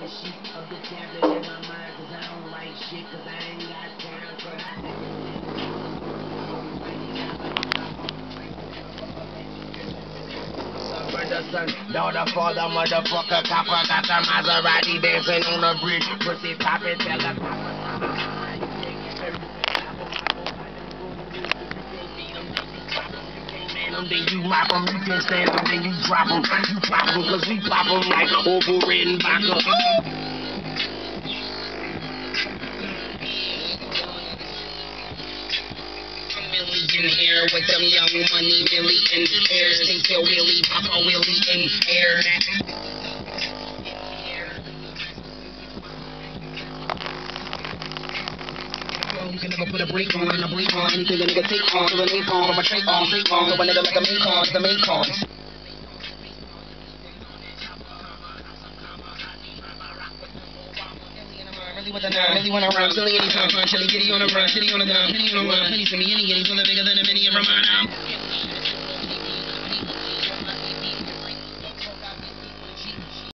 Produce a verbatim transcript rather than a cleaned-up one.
the sheet of the tablet in my mind, cause I don't write shit, cause I ain't got time for that. Brother, son, daughter, father, motherfucker, copper, got the Maserati dancing on the bridge, pussy poppin', tell her then you mop them, you can stand them, then you drop them, you pop them, cause we pop them like over red and vodka. In here with them young money millionaires, think your Willie, Papa Willie in air. You can never put a break on, a break on, anything a nigga take on, to a name on, from a trait on, straight on, so a nigga like a main con, the main con. Really with the nine, really wanna run, silly anytime, fun, chilly, giddy on the run, shitty on the dime, penny on the run, penny to me, any giddies, on the bigger than a mini from my arm.